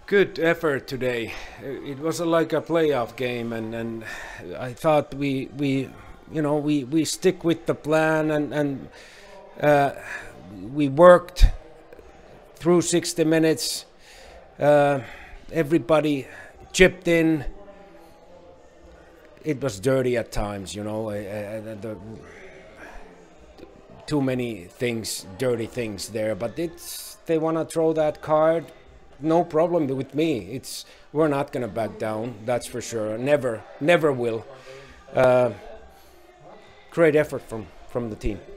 Good effort today. It was like a playoff game, and I thought we stick with the plan, and we worked through 60 minutes. Everybody chipped in. It was dirty at times, too many things, dirty things there. But they want to throw that card. No problem with me. We're not gonna back down. That's for sure. Never will. Great effort from the team.